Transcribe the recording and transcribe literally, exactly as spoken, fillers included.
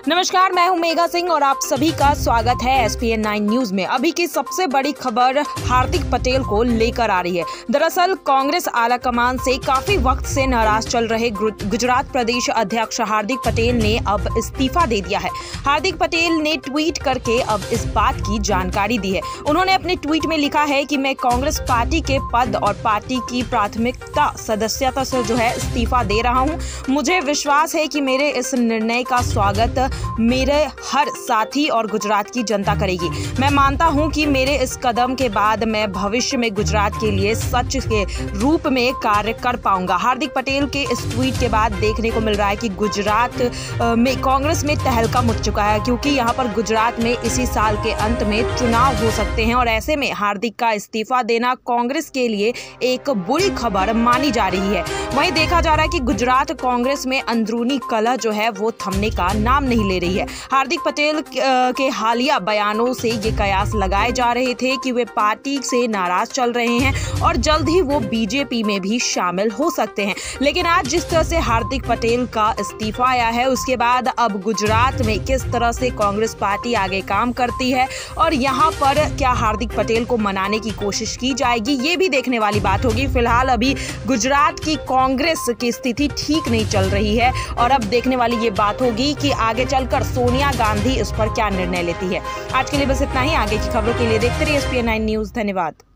नमस्कार, मैं हूं मेघा सिंह और आप सभी का स्वागत है S P N nine news में। अभी की सबसे बड़ी खबर हार्दिक पटेल को लेकर आ रही है। दरअसल कांग्रेस आलाकमान से काफी वक्त से नाराज चल रहे गुजरात प्रदेश अध्यक्ष हार्दिक पटेल ने अब इस्तीफा दे दिया है। हार्दिक पटेल ने ट्वीट करके अब इस बात की जानकारी दी है। उन्होंने अपने ट्वीट में लिखा है कि मैं कांग्रेस पार्टी के पद और पार्टी की प्राथमिकता सदस्यता से जो है इस्तीफा दे रहा हूं। मुझे विश्वास है कि मेरे इस निर्णय का स्वागत मेरे हर साथी और गुजरात की जनता करेगी। मैं मानता हूं कि मेरे इस कदम के बाद मैं भविष्य में गुजरात के लिए सच के रूप में कार्य कर पाऊंगा। हार्दिक पटेल के इस ट्वीट के बाद देखने को मिल रहा है कि गुजरात में कांग्रेस में तहलका मच चुका है, क्योंकि यहां पर गुजरात में इसी साल के अंत में चुनाव हो सकते हैं और ऐसे में हार्दिक का इस्तीफा देना कांग्रेस के लिए एक बुरी खबर मानी जा रही है। वहीं देखा जा रहा है कि गुजरात कांग्रेस में अंदरूनी कलह जो है वो थमने का नाम नहीं ले रही है। हार्दिक पटेल के हालिया बयानों से ये कयास लगाए जा रहे थे कि वे पार्टी से नाराज चल रहे हैं और जल्द ही वो बीजेपी में भी शामिल हो सकते हैं। लेकिन आज जिस तरह से हार्दिक पटेल का इस्तीफा आया है, उसके बाद अब गुजरात में किस तरह से कांग्रेस पार्टी आगे काम करती है और यहाँ पर क्या हार्दिक पटेल को मनाने की कोशिश की जाएगी, ये भी देखने वाली बात होगी। फिलहाल अभी गुजरात की कांग्रेस की स्थिति ठीक नहीं चल रही है और अब देखने वाली ये बात होगी कि आगे चलकर सोनिया गांधी इस पर क्या निर्णय लेती है। आज के लिए बस इतना ही। आगे की खबरों के लिए देखते रहिए S P N nine news. धन्यवाद।